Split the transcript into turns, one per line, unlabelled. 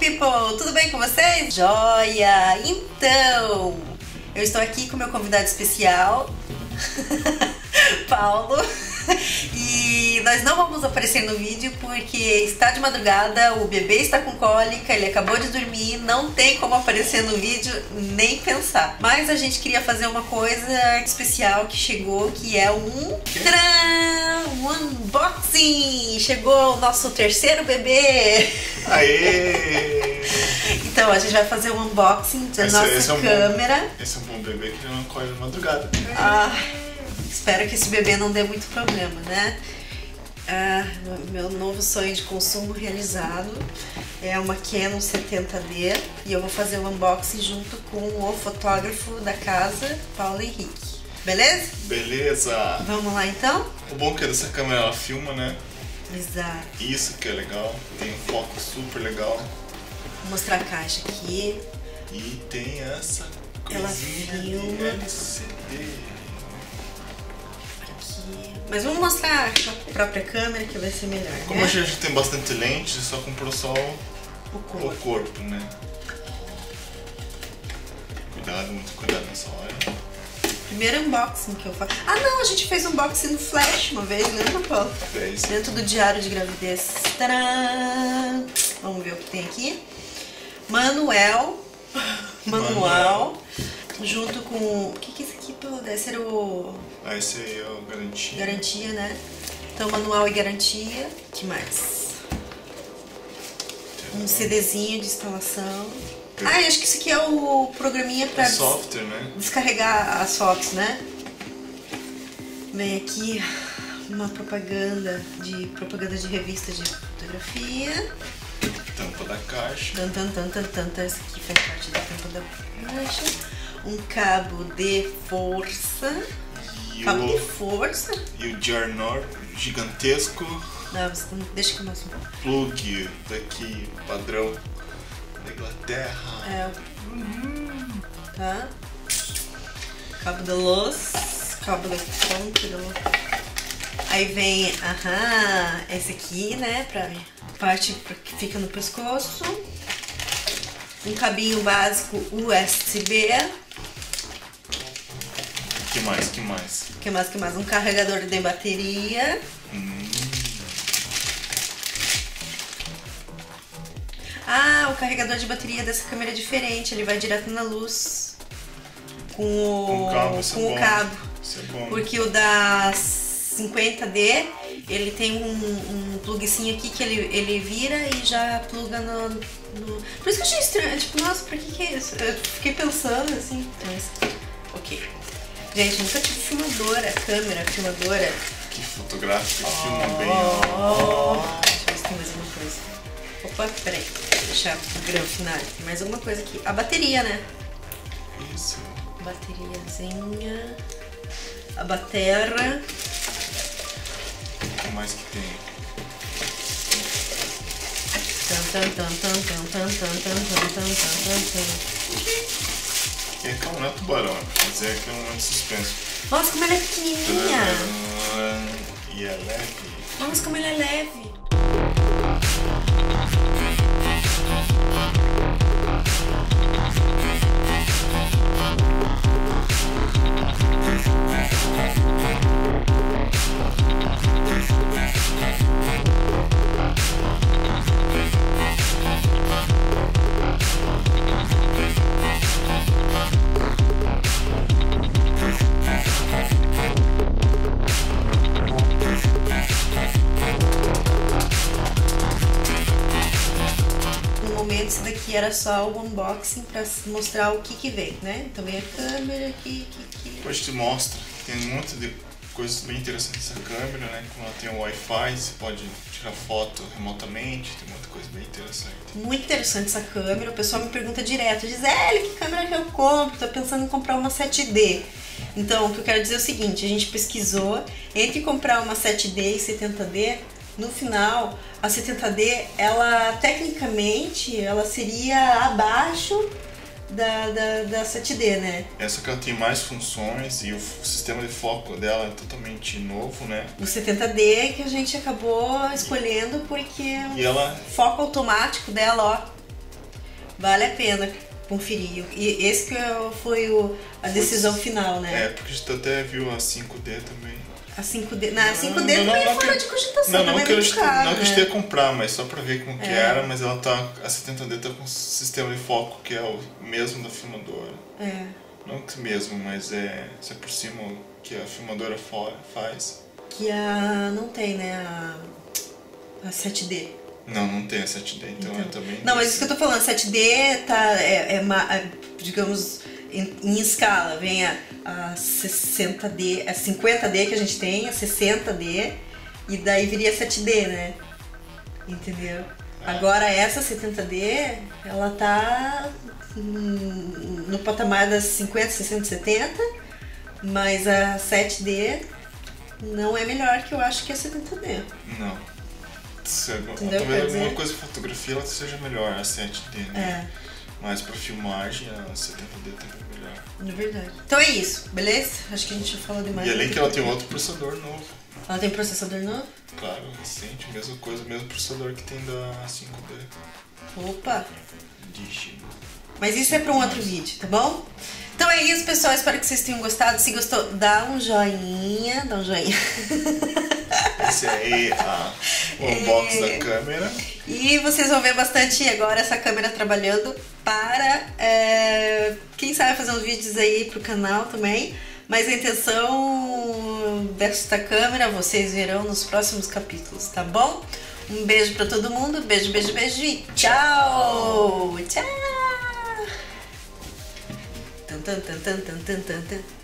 people! Tudo bem com vocês? Joia! Então, eu estou aqui com meu convidado especial, Paulo, e nós não vamos aparecer no vídeo porque está de madrugada, o bebê está com cólica, ele acabou de dormir, não tem como aparecer no vídeo nem pensar. Mas a gente queria fazer uma coisa especial que chegou, que é um unboxing! Chegou o nosso terceiro bebê!
Aê!
Então a gente vai fazer um unboxing da nossa câmera.
Esse é um bom bebê que não acorda de madrugada.
Espero que esse bebê não dê muito problema, né? Meu novo sonho de consumo realizado é uma Canon 70D e eu vou fazer o unboxing junto com o fotógrafo da casa, Paulo Henrique. Beleza?
Beleza!
Vamos lá então?
O bom é que essa câmera ela filma, né?
Exato.
Isso que é legal, tem um foco super legal.
Vou mostrar a caixa aqui.
E tem essa
Ela
coisinha de
filma.
LCD.
Mas vamos mostrar a própria câmera que vai ser melhor,
Como
né?
a gente tem bastante lente, só comprou só o corpo, né? Cuidado, muito cuidado nessa hora.
Primeiro unboxing que eu faço. Ah não, a gente fez um unboxing no Flash uma vez, lembra, Paulo?
Fez.
Dentro do diário de gravidez. Tcharam! Vamos ver o que tem aqui. Manual. Junto com... O que é isso aqui, Paulo? Deve ser o...
Esse aí é o garantia.
Garantia, né? Então, manual e garantia. O que mais? Um CDzinho de instalação. Ah, eu acho que isso aqui é o programinha para
software, né?
Descarregar as fotos, né? Vem aqui uma propaganda de revista de fotografia.
Tampa da caixa.
Esse aqui faz parte da tampa da caixa. Um cabo de força. Cabo de força.
E o Jarnor gigantesco.
Não, deixa que eu mostro.
Plug daqui, padrão da Inglaterra.
Tá? Cabo de luz. Cabo de fonte de luz. Aí vem, esse aqui, né? Pra parte que fica no pescoço. Um cabinho básico USB.
Que mais?
Que mais? Um carregador de bateria. O carregador de bateria dessa câmera é diferente, ele vai direto na luz com o cabo.
Isso é bom.
Porque o da 50D, ele tem um plugzinho aqui que ele vira e já pluga no... Por isso que eu achei estranho, tipo, nossa, pra que é isso? Eu fiquei pensando assim, então isso aqui. Ok. Gente, nunca tive filmadora.
Que fotográfico, filma bem, ó.
Deixa eu ver se tem mais alguma coisa. Opa, peraí. Vou deixar o grão final. Tem mais alguma coisa aqui. A bateria, né?
Isso.
Bateriazinha. A bateria.
O que mais que tem? Calma, não é tubarão, mas é que é um suspenso.
Nossa, como ela é pequenininha.
E é leve.
Nossa, como ela é leve. Esse daqui era só o unboxing para mostrar o que vem, né? Então vem a câmera aqui.
Depois te mostra. Tem um monte de coisas bem interessantes nessa câmera, né? Como ela tem o Wi-Fi, você pode tirar foto remotamente, tem muita coisa bem interessante.
Muito interessante essa câmera. O pessoal me pergunta direto, Gisele, que câmera que eu compro? Tô pensando em comprar uma 7D. Então, o que eu quero dizer é o seguinte, a gente pesquisou, entre comprar uma 7D e 70D, no final, a 70D, ela tecnicamente, ela seria abaixo da 7D, né?
Essa que ela tem mais funções e o sistema de foco dela é totalmente novo, né?
O 70D que a gente acabou escolhendo porque
e ela...
o foco automático dela, ó. Vale a pena conferir. E esse que foi a decisão final, né?
Porque a gente até viu a 5D também.
A 5D, na 5D também é fora de cogitação,
não
também
que
é muito caro,
não que a gente
né?
ia comprar, mas só pra ver como que era, mas ela tá, a 70D tá com um sistema de foco que é o mesmo da filmadora. Não que mesmo, mas é por cima que a filmadora faz.
Que não tem, né, a 7D.
Não tem a 7D, então é também...
Não, mas isso que eu tô falando, a 7D tá, digamos, em escala, vem a 60D, a 50D que a gente tem, a 60D, e daí viria a 7D, né? Entendeu? Agora essa 70D, ela tá no patamar das 50, 60, 70, mas a 7D não é melhor que eu acho que a 70D.
Não.
Entendeu?
Talvez alguma coisa de fotografia ela seja melhor, a 7D, né? Mas pra filmagem a 70D também é melhor.
É verdade. Então é isso, beleza? Acho que a gente já falou demais.
E além que ela tem outro processador novo.
Ela tem processador novo?
Claro, recente, mesma coisa, mesmo processador que tem da 5D.
Opa!
Dish.
Mas isso é para um outro vídeo, tá bom? Então é isso, pessoal. Espero que vocês tenham gostado. Se gostou, dá um joinha. Dá um joinha.
Esse aí é o unboxing da câmera.
E vocês vão ver bastante agora essa câmera trabalhando para, quem sabe, fazer uns vídeos aí pro canal também. Mas a intenção desta câmera vocês verão nos próximos capítulos, tá bom? Um beijo pra todo mundo. Beijo, beijo, beijo e tchau! Tchau! Tan, tan, tan, tan, tan, tan, tan.